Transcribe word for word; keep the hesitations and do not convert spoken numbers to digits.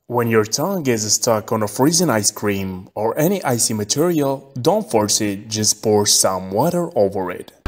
When your tongue is stuck on a freezing ice cream or any icy material, don't force it, just pour some water over it.